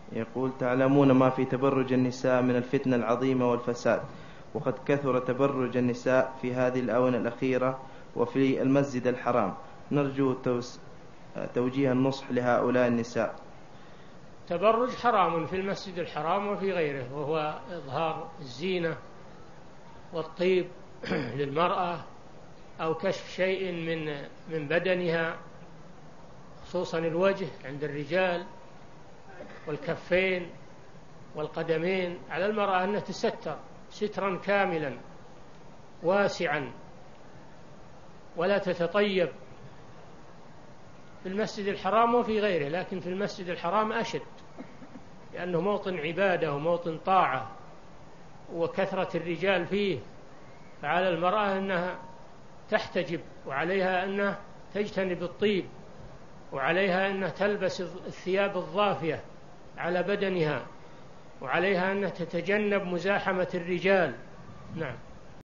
يقول: تعلمون ما في تبرج النساء من الفتنة العظيمة والفساد، وقد كثر تبرج النساء في هذه الآونة الأخيرة وفي المسجد الحرام، نرجو توجيه النصح لهؤلاء النساء. تبرج حرام في المسجد الحرام وفي غيره، وهو إظهار الزينة والطيب للمرأة أو كشف شيء من بدنها، خصوصا الوجه عند الرجال والكفين والقدمين. على المرأة أن تستر سترا كاملا واسعا ولا تتطيب في المسجد الحرام وفي غيره، لكن في المسجد الحرام أشد، لأنه موطن عبادة وموطن طاعة وكثرة الرجال فيه. فعلى المرأة أنها تحتجب، وعليها أنها تجتنب الطيب، وعليها أنها تلبس الثياب الضافية على بدنها، وعليها أنها تتجنب مزاحمة الرجال. نعم.